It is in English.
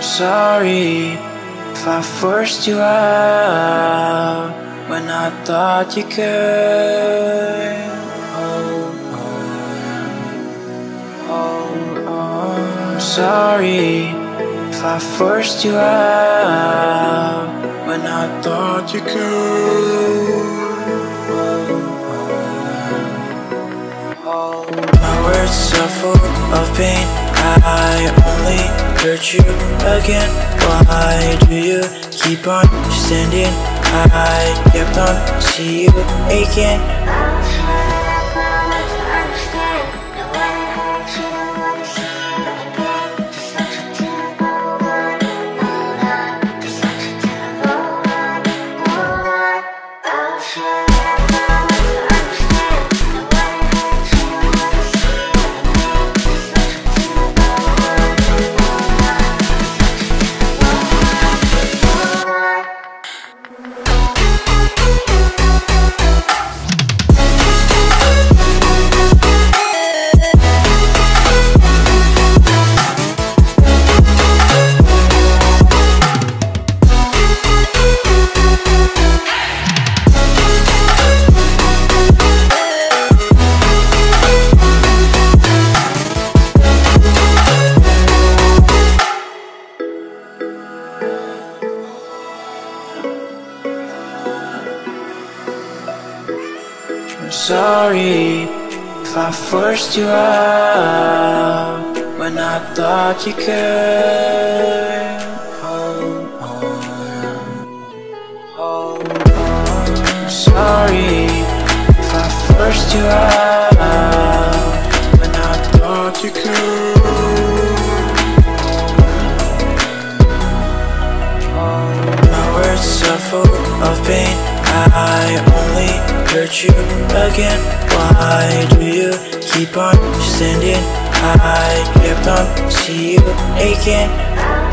Sorry if I forced you out when I thought you could. I'm sorry if I forced you out when I thought you could. My words are full of pain, I only hurt you again. Why do you keep on standing? I kept on see you aching. I'm sorry if I forced you out when I thought you could. I'm sorry if I forced you out when I thought you could. My words are full of pain, I only hurt you again. Why do you keep on standing? I kept on see you aching.